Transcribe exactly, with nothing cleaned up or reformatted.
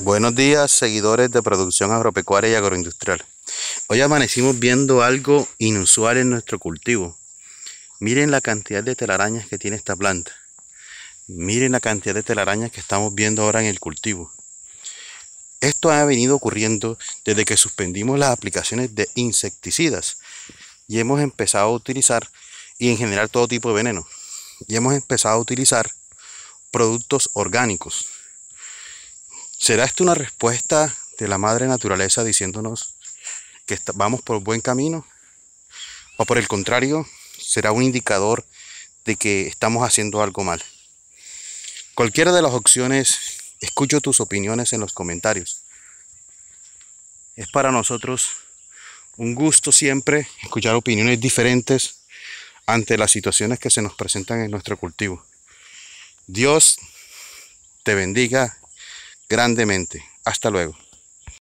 Buenos días, seguidores de producción agropecuaria y agroindustrial. Hoy amanecimos viendo algo inusual en nuestro cultivo. Miren la cantidad de telarañas que tiene esta planta. Miren la cantidad de telarañas que estamos viendo ahora en el cultivo. Esto ha venido ocurriendo desde que suspendimos las aplicaciones de insecticidas y hemos empezado a utilizar, y en general todo tipo de veneno, y hemos empezado a utilizar productos orgánicos. ¿Será esto una respuesta de la madre naturaleza diciéndonos que vamos por buen camino? ¿O por el contrario, será un indicador de que estamos haciendo algo mal? Cualquiera de las opciones, escucho tus opiniones en los comentarios. Es para nosotros un gusto siempre escuchar opiniones diferentes ante las situaciones que se nos presentan en nuestro cultivo. Dios te bendiga grandemente. Hasta luego.